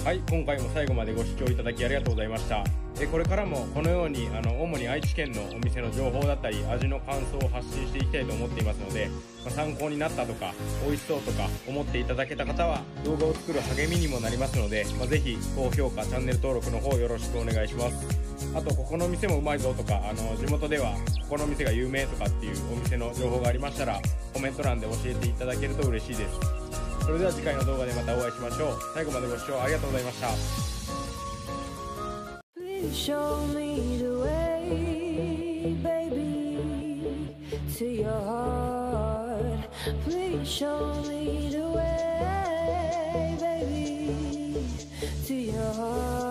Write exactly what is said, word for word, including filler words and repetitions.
はい、今回も最後までご視聴いただきありがとうございました。えこれからもこのようにあの主に愛知県のお店の情報だったり味の感想を発信していきたいと思っていますので、まあ、参考になったとか美味しそうとか思っていただけた方は動画を作る励みにもなりますので、まあ、ぜひ高評価チャンネル登録の方よろしくお願いします。あとここの店もうまいぞとかあの地元ではここの店が有名とかっていうお店の情報がありましたらコメント欄で教えていただけると嬉しいです。それでは次回の動画でまたお会いしましょう。最後までご視聴ありがとうございました。 Please show me the way, baby, to your heart. Please show me the way, baby, to your heart.